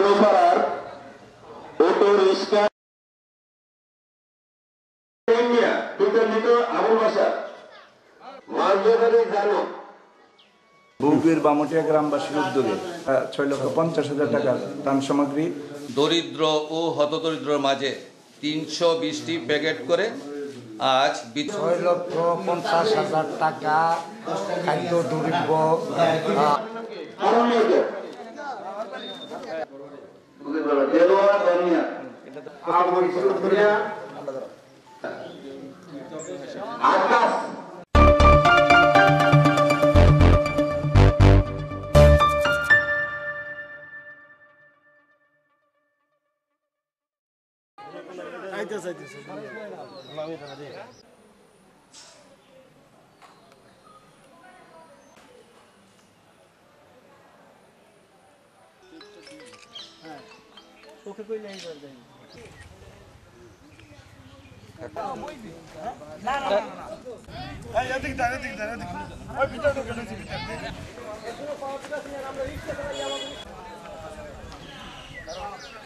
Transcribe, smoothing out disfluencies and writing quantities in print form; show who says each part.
Speaker 1: পৌরপাড়ার auto rickshaw বিতর্কিত আবুল বাসার মাঝখানে জানো
Speaker 2: বউগের বামটিয়া গ্রামবাসীর উদ্যোগে 6,50,000 টাকার ত্রাণ সামগ্রী
Speaker 3: দরিদ্র ও হতদরিদ্রের মাঝে 320টি প্যাকেট করে আজ
Speaker 4: 6,50,000 টাকা খাদ্য দ্রব্য
Speaker 1: আকাশ
Speaker 5: ওকে কই নাই করবে না না না এই এদিক দাঁড়া ওই ভিতরে ঢোকে না ভিতরে এখনো পাওয়া যাচ্ছে না আমরা রিকশা চালাই আমাদের